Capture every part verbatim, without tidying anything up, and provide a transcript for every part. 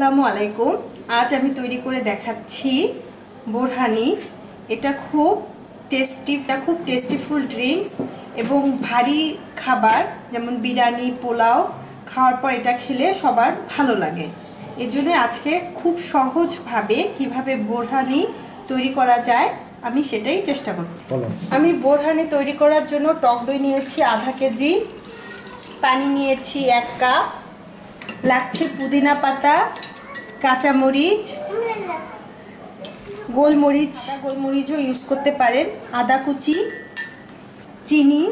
আসসালামু আলাইকুম। আজ আমি তৈরি করে দেখাচ্ছি বোরহানি। এটা খুব টেস্টি, খুব টেস্টিফুল ড্রিঙ্কস এবং ভারী খাবার যেমন বিরিয়ানি, পোলাও খাওয়ার পর এটা খেলে সবার ভালো লাগে। এর জন্য আজকে খুব সহজভাবে কিভাবে বোরহানি তৈরি করা যায় আমি সেটাই চেষ্টা করছি। আমি বোরহানি তৈরি করার জন্য টক দই নিয়েছি আধা কেজি, পানি নিয়েছি এক কাপ, লাগছে পুদিনা পাতা, কাঁচামরিচ, গোলমরিচ, গোলমরিচও ইউজ করতে পারেন, আদা কুচি, চিনি,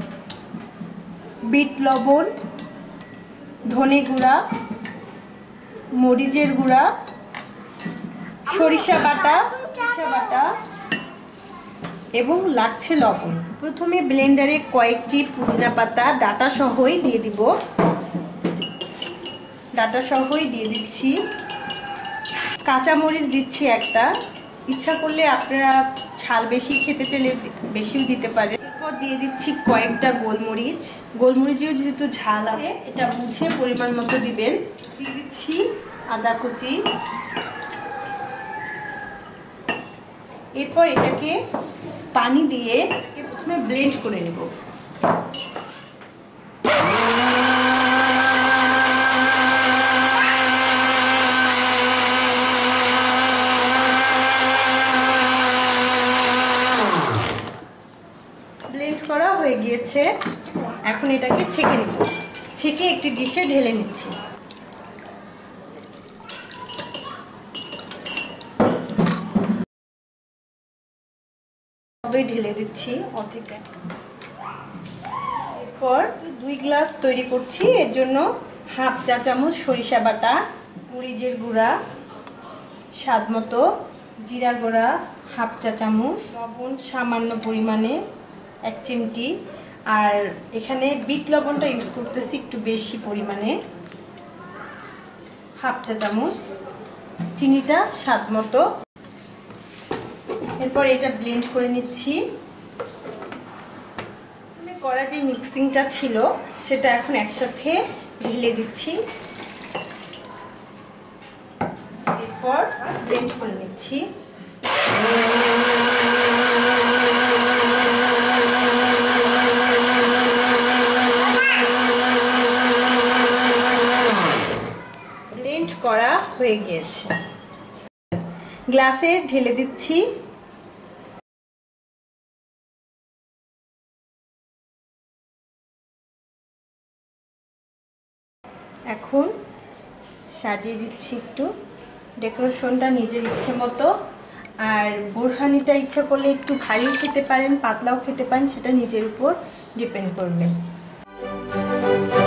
বিট লবণ, ধনে গুঁড়া, মরিচের গুঁড়া, সরিষা বাটা সরিষা বাটা এবং লাগছে লবণ। প্রথমে ব্লেন্ডারে কয়েকটি পুদিনা পাতা ডাটা সহই দিয়ে দিব, ডাটা সহই দিয়ে দিচ্ছি। কাঁচামরিচ দিচ্ছি একটা, ইচ্ছা করলে আপনারা ঝাল বেশি খেতে চাইলে বেশিও দিতে পারেন। এরপর দিয়ে দিচ্ছি কয়েকটা গোলমরিচ, গোলমরিচেও যেহেতু ঝাল আছে এটা বুঝে পরিমাণ মতো দিবেন। দিয়ে দিচ্ছি আদা কুচি। এরপর এটাকে পানি দিয়ে প্রথমে ব্লেন্ড করে নেব। ব্লেন্ড করা হয়ে গিয়েছে, এখন এটাকে ছেঁকে নেব। ছেঁকে একটি ডিশে ঢেলে নিচ্ছি। দই ঢেলে দিচ্ছি অর্ধেকটা। এরপর দুই গ্লাস তৈরি করছি, এর জন্য হাফ চা চামচ সরিষা বাটা, মরিচের গুঁড়া স্বাদ মতো, জিরা গুঁড়া হাফ চা চামচ, লবণ সামান্য পরিমাণে এক চিমটি, আর এখানে বিট লবণটা ইউজ করতেছি একটু বেশি পরিমাণে হাফ চা চামচ, চিনিটা স্বাদ মতো। এরপর এটা ব্লেন্ড করে নিচ্ছি। করা যে মিক্সিংটা ছিল সেটা এখন একসাথে ঢেলে দিচ্ছি। এরপর ব্লেন্ড করে নিচ্ছি। ব্লেন্ড করা হয়ে গিয়েছে, গ্লাসে ঢেলে দিচ্ছি। এখন সাজিয়ে দিচ্ছি একটু, ডেকোরেশনটা নিজের ইচ্ছে মতো। আর বোরহানিটা ইচ্ছা করলে একটু ভারী খেতে পারেন, পাতলাও খেতে পারেন, সেটা নিজের উপর ডিপেন্ড করবে।